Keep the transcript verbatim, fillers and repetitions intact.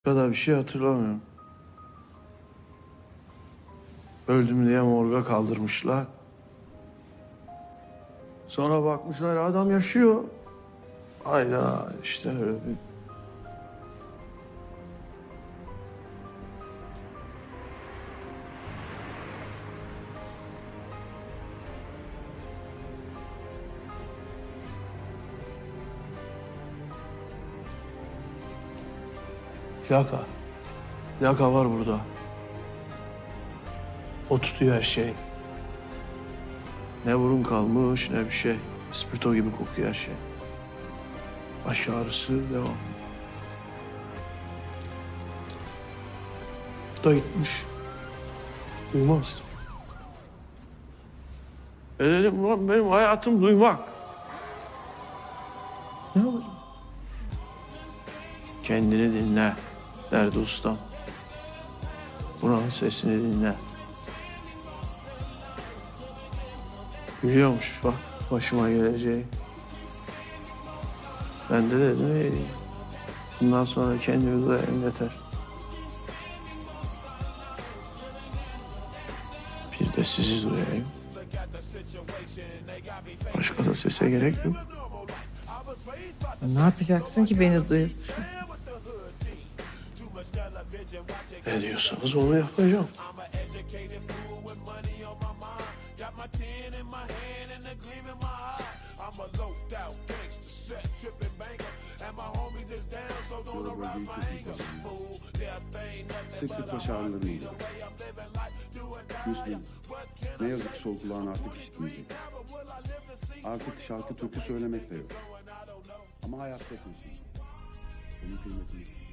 kadar bir şey hatırlamıyorum. Öldüm diye morga kaldırmışlar. Sonra bakmışlar adam yaşıyor. Hayda işte öyle bir... Plaka. Plaka var burada. O tutuyor her şey. Ne burun kalmış ne bir şey. İspirto gibi kokuyor her şey. Baş ağrısı devam. Bu da gitmiş. Duymaz. E dedim ulan benim hayatım duymak. Ne olur? Kendini dinle derdi ustam. Buranın sesini dinle. Biliyormuş bak başıma geleceği. Ben de dedim ey, bundan sonra kendimi duyayım yeter. Bir de sizi duyayım. Başka da sese gerek yok. Ne yapacaksın ki beni duyup? Ne diyorsanız onu yapacağım. Sık sık baş ağrılarım oluyor. Müslüm, ne yazık ki sol kulağın artık işitmeyecek. Artık şarkı türkü söylemek de yok. Ama hayattasın şimdi. Senin kıymetini.